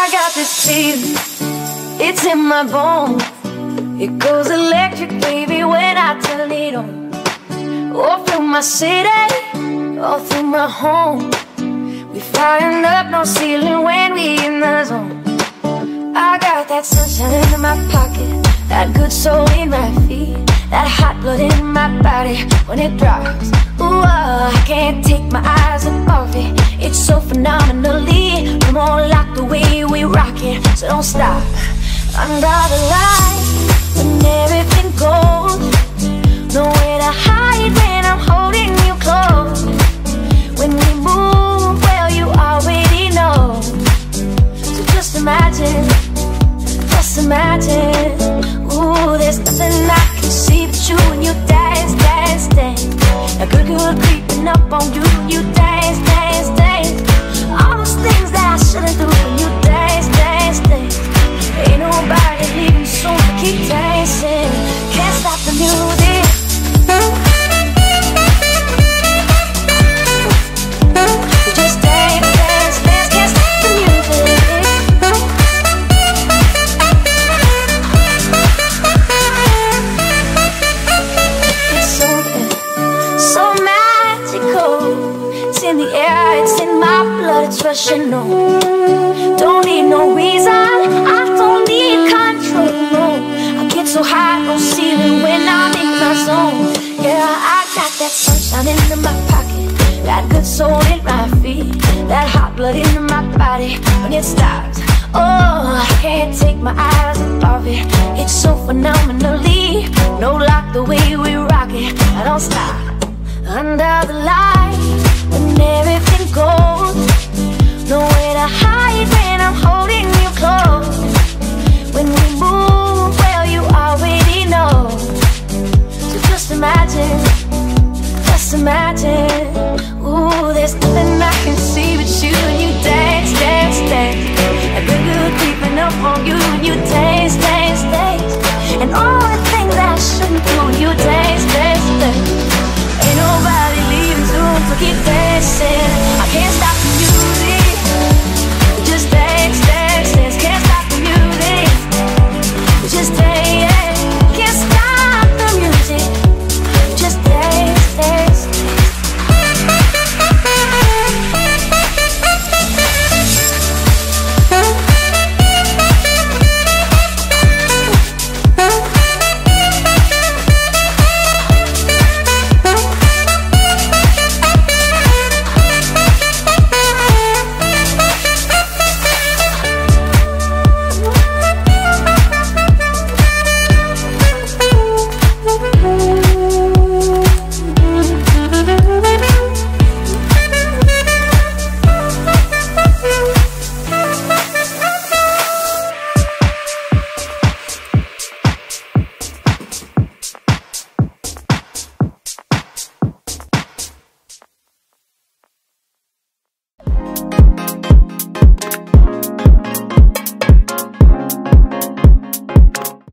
I got this feeling, it's in my bones. It goes electric, baby, when I turn it on. All through my city, all through my home. We flying up, no ceiling when we in the zone. I got that sunshine in my pocket, that good soul in my feet, that hot blood in my body when it drops. Ooh, I can't take my eyes off it. It's so phenomenally. Come on, like the way we rock it, so don't stop. Under the lights, when everything goes, nowhere to hide when I'm holding you close. When we move, well, you already know. So just imagine, just imagine. Ooh, there's nothing I can see but you when you dance, dance, dance. A good girl creeping up on you, you dance, dance, dance. All those things that I shouldn't do when you dance, dance, dance. Ain't nobody leaving soon, so keep dancing. Can't stop the music. So just dance, dance, dance. Can't stop the music. It's something so magical. It's in the air, it's in my blood, it's rushing on. Don't need no reason, I don't need control, no. I get so high, no ceiling when I'm in my zone. Yeah, I got that sunshine in my pocket, that good soul in my feet, that hot blood in my body when it stops. Oh, I can't take my eyes off it. It's so phenomenally. No, like the way we rock it, I don't stop. Under the light, when everything goes, nowhere to hide.